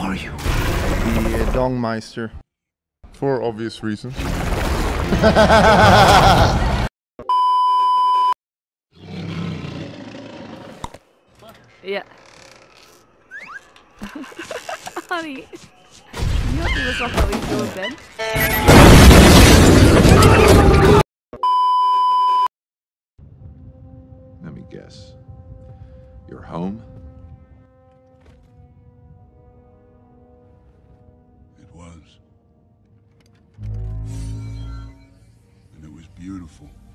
are you? The Dongmeister. For obvious reasons. Yeah. Honey, you have to this off how we go in bed. Let me guess. You're home? It was. And it was beautiful.